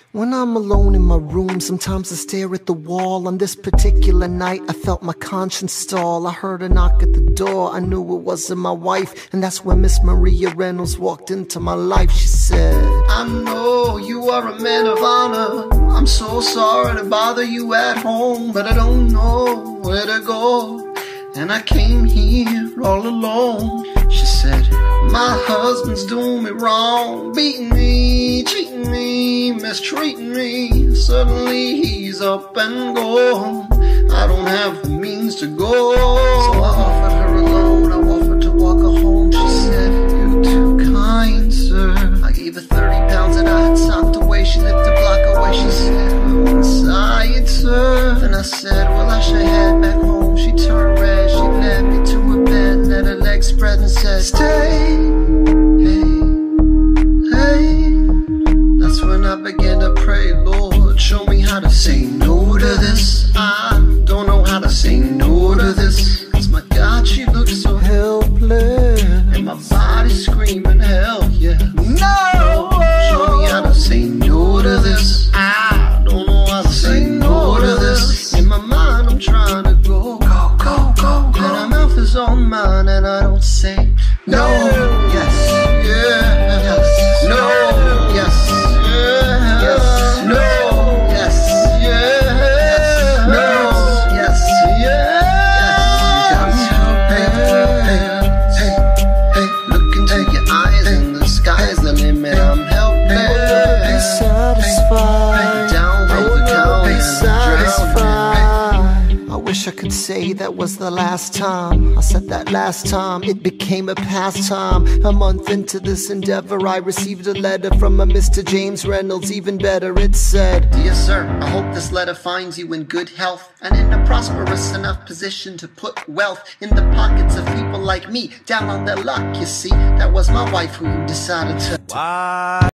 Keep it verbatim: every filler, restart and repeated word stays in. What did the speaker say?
When I'm alone in my room, sometimes I stare at the wall. On this particular night, I felt my conscience stall. I heard a knock at the door, I knew it wasn't my wife. And that's when Miss Maria Reynolds walked into my life. She said, I know you are a man of honor. I'm so sorry to bother you at home, but I don't know where to go, and I came here all alone. She said, my husband's doing me wrong, beating me, cheating me, mistreating me. Suddenly he's up and gone. I don't have the means to go. So I offered her a loan, I offered to walk her home. She said, you're too kind, sir. I gave her thirty pounds that I had socked away. She lived a block away. She said, I'm inside, sir. And I said, well, I should head back home. She turned red, she led me to a bed, let her legs spread and said, stay, hey, hey. That's when I began to pray, Lord, show me how to say no to this. I don't know how to say no to this. Cause my God, she looks so helpless, and my body's screaming hell yeah. No! Show me how to say no to this. I don't know how to say no to this. In my mind I'm trying to go, go, go, go, go. And my mouth is on mine and I don't say no. Yes, yeah, yes, no, yes, yeah, yes, no, yes, yeah, no, yes, yeah. Hey, hey, hey, hey, look into your eyes and the sky's the limit. I'm helpless, satisfied, down from the count, satisfied. I wish I could say that was the last time I said that last time. It became a pastime. A month into this endeavor, I received a letter from a Mister James Reynolds. Even better, it said, dear sir, I hope this letter finds you in good health and in a prosperous enough position to put wealth in the pockets of people like me, down on their luck. You see, that was my wife who you decided to. Why?